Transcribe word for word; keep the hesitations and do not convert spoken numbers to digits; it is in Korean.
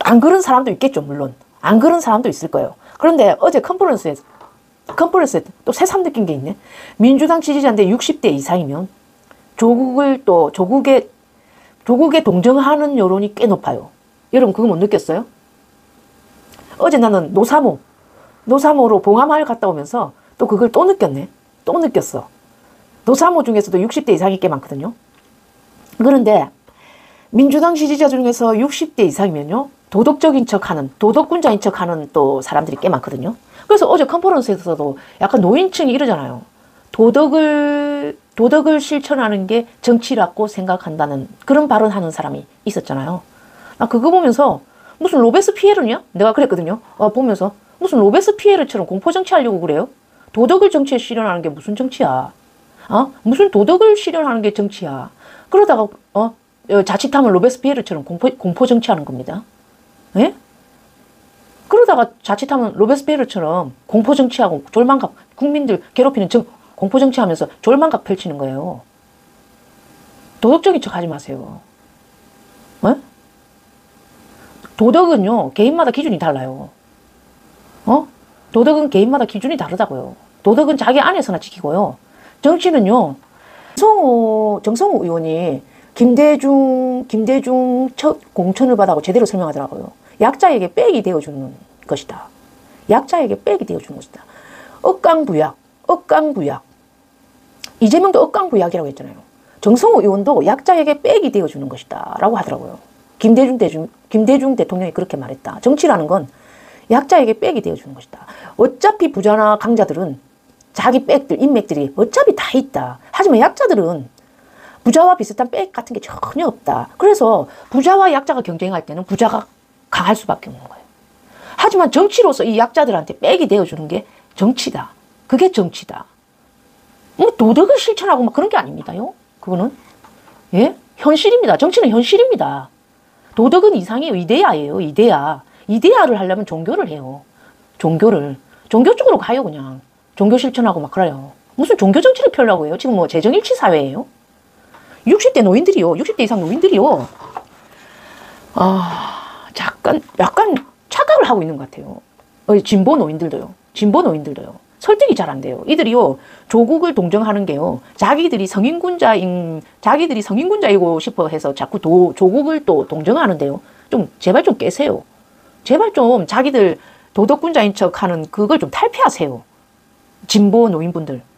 안 그런 사람도 있겠죠, 물론. 안 그런 사람도 있을 거예요. 그런데 어제 컨퍼런스에서, 컨퍼런스에 또 새삼 느낀 게 있네. 민주당 지지자인데 육십 대 이상이면 조국을 또, 조국에, 조국에 동정하는 여론이 꽤 높아요. 여러분, 그거 못 느꼈어요? 어제 나는 노사모, 노사모로 봉하마을 갔다 오면서 또 그걸 또 느꼈네. 또 느꼈어. 노사모 중에서도 육십 대 이상이 꽤 많거든요. 그런데 민주당 지지자 중에서 육십 대 이상이면요, 도덕적인 척하는, 도덕군자인 척하는 또 사람들이 꽤 많거든요. 그래서 어제 컨퍼런스에서도 약간 노인층이 이러잖아요. 도덕을 도덕을 실천하는 게 정치라고 생각한다는 그런 발언하는 사람이 있었잖아요. 나 그거 보면서 무슨 로베스피에르냐? 내가 그랬거든요. 어, 보면서 무슨 로베스피에르처럼 공포정치 하려고 그래요? 도덕을 정치에 실현하는 게 무슨 정치야? 어? 무슨 도덕을 실현하는 게 정치야? 그러다가 어? 자칫하면 로베스피에르처럼 공포, 공포정치 하는 겁니다. 예? 그러다가 자칫하면 로베스피에르처럼 공포정치하고 졸망각, 국민들 괴롭히는 정, 공포정치하면서 졸망각 펼치는 거예요. 도덕적인 척 하지 마세요. 예? 도덕은요, 개인마다 기준이 달라요. 어? 도덕은 개인마다 기준이 다르다고요. 도덕은 자기 안에서나 지키고요. 정치는요, 정성호, 정성호 의원이 김대중, 김대중 첫 공천을 받아고 제대로 설명하더라고요. 약자에게 빽이 되어주는 것이다. 약자에게 빽이 되어주는 것이다. 억강부약, 억강부약. 이재명도 억강부약이라고 했잖아요. 정성호 의원도 약자에게 빽이 되어주는 것이다. 라고 하더라고요. 김대중, 대중, 김대중 대통령이 그렇게 말했다. 정치라는 건 약자에게 빽이 되어주는 것이다. 어차피 부자나 강자들은 자기 빽들, 인맥들이 어차피 다 있다. 하지만 약자들은 부자와 비슷한 빽 같은 게 전혀 없다. 그래서 부자와 약자가 경쟁할 때는 부자가 강할 수밖에 없는 거예요. 하지만 정치로서 이 약자들한테 빽이 되어주는 게 정치다. 그게 정치다. 뭐 도덕을 실천하고 막 그런 게 아닙니다요. 그거는 예? 현실입니다. 정치는 현실입니다. 도덕은 이상이에요. 이데아예요. 이데아. 이데아를 하려면 종교를 해요. 종교를. 종교 쪽으로 가요, 그냥. 종교 실천하고 막 그래요. 무슨 종교 정치를 펴려고 해요? 지금 뭐 재정일치 사회예요? 육십 대 노인들이요. 육십 대 이상 노인들이요. 아, 약간, 약간 착각을 하고 있는 것 같아요. 어, 진보 노인들도요. 진보 노인들도요. 설득이 잘 안 돼요. 이들이요, 조국을 동정하는 게요, 자기들이 성인군자인, 자기들이 성인군자이고 싶어 해서 자꾸 도, 조국을 또 동정하는데요. 좀, 제발 좀 깨세요. 제발 좀 자기들 도덕군자인 척 하는 그걸 좀 탈피하세요. 진보 노인분들.